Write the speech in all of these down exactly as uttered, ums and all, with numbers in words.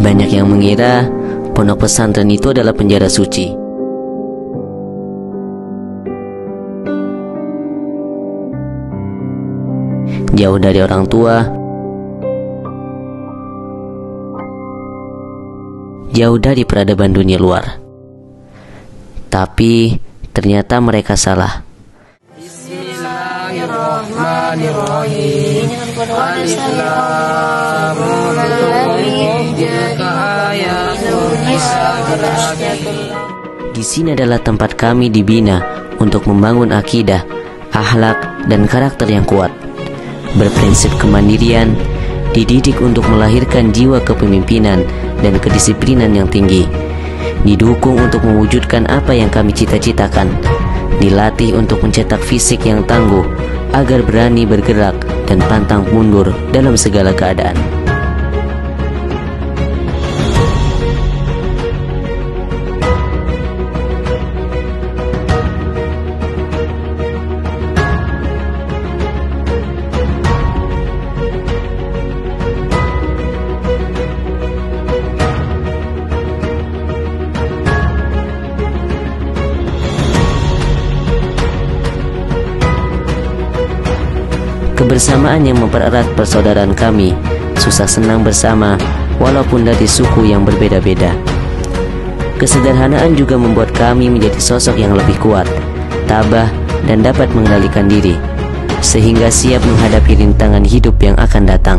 Banyak yang mengira pondok pesantren itu adalah penjara suci. Jauh dari orang tua, jauh dari peradaban dunia luar. Tapi ternyata mereka salah. Bismillahirrahmanirrahim. Di sini adalah tempat kami dibina untuk membangun akidah, akhlak, dan karakter yang kuat. Berprinsip kemandirian, dididik untuk melahirkan jiwa kepemimpinan dan kedisiplinan yang tinggi. Didukung untuk mewujudkan apa yang kami cita-citakan. Dilatih untuk mencetak fisik yang tangguh agar berani bergerak dan pantang mundur dalam segala keadaan. Kebersamaan yang mempererat persaudaraan kami, susah senang bersama walaupun dari suku yang berbeda-beda. Kesederhanaan juga membuat kami menjadi sosok yang lebih kuat, tabah, dan dapat mengendalikan diri, sehingga siap menghadapi rintangan hidup yang akan datang.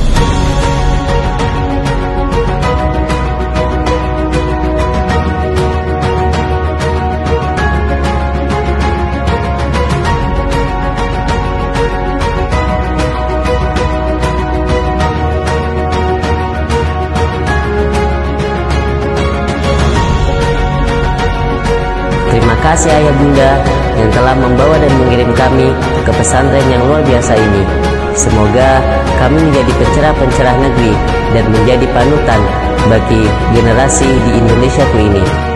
Terima kasih ayah bunda yang telah membawa dan mengirim kami ke pesantren yang luar biasa ini. Semoga kami menjadi pencerah-pencerah negeri dan menjadi panutan bagi generasi di Indonesiaku ini.